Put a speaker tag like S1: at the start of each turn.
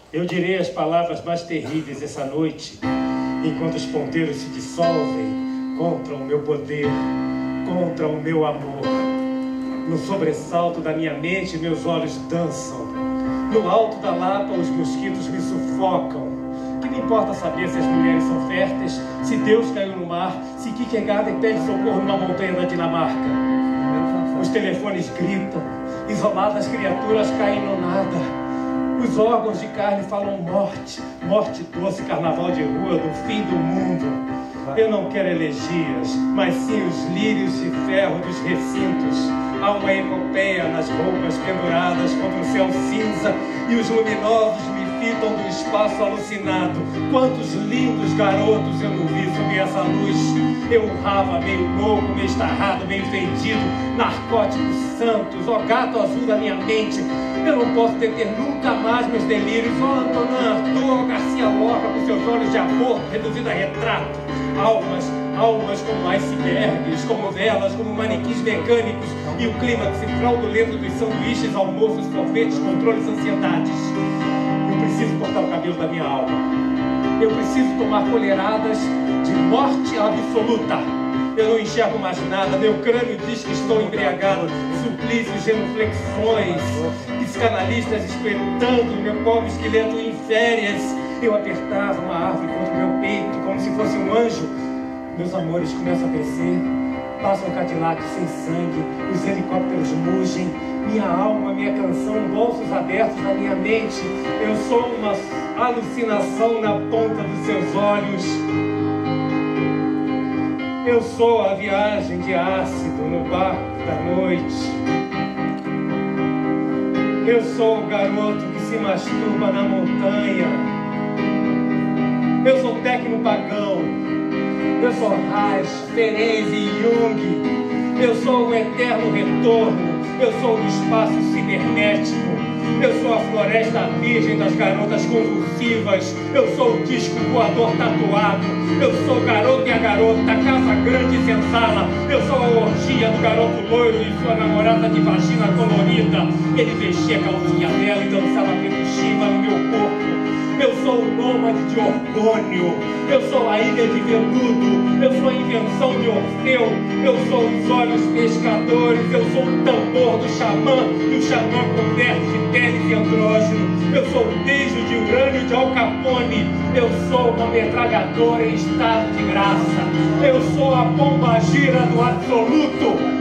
S1: Eu direi as palavras mais terríveis essa noite, enquanto os ponteiros se dissolvem contra o meu poder, contra o meu amor. No sobressalto da minha mente, meus olhos dançam. No alto da Lapa, os mosquitos me sufocam. Que me importa saber se as mulheres são férteis, se Deus caiu no mar, se Kierkegaard pede socorro numa montanha da Dinamarca. Os telefones gritam, isoladas criaturas caem no nada. Os órgãos de carne falam morte, morte doce, carnaval de rua, do fim do mundo. Eu não quero elegias, mas sim os lírios de ferro dos recintos. Há uma epopeia nas roupas penduradas contra o céu cinza, e os luminosos me fitam do espaço alucinado. Quantos lindos garotos eu não vi sob essa luz. Eu urrava meio louco, meio estarrado, meio fedido. Narcóticos santos, ó gato azul da minha mente. Eu não posso deter nunca mais meus delírios. Ó Antonin Artaud, Garcia Lorca, com seus olhos de amor reduzido a retrato. Almas como icebergs, como velas, como manequins mecânicos. E o clímax fraudulento dos sanduíches, almoços, sorvetes, controles, ansiedades. Eu preciso cortar o cabelo da minha alma. Eu preciso tomar colheradas de morte absoluta. Eu não enxergo mais nada, meu crânio diz que estou embriagado. Suplícios, genuflexões, psicanalistas espetando meu pobre esqueleto em férias. Eu apertava uma árvore contra o meu peito, como se fosse um anjo. Meus amores começam a crescer, passam Cadillac sem sangue, os helicópteros mugem. Minha alma, minha canção, bolsos abertos na minha mente. Eu sou uma alucinação na ponta dos seus olhos. Eu sou a viagem de ácido no barco da noite. Eu sou o garoto que se masturba na montanha. Eu sou tecno pagão. Eu sou Reich, Ferenc e Jung. Eu sou o eterno retorno. Eu sou o espaço cibernético. Eu sou a floresta virgem das garotas convulsivas. Eu sou o disco voador tatuado. Eu sou o garoto e a garota, casa grande e senzala. Eu sou a orgia do garoto loiro e sua namorada de vagina colorida. Ele vestia a calcinha dela e dançava peluchiva no meu corpo. Eu sou o nômade de Orgônio. Eu sou a ilha de veludo. Eu sou a invenção de Orfeu. Eu sou os olhos pescadores. Eu sou o tambor do xamã. E o xamã converte de pele e andrógeno. Eu sou o beijo de urânio de Al Capone. Eu sou uma metralhadora em estado de graça. Eu sou a pomba gira do absoluto.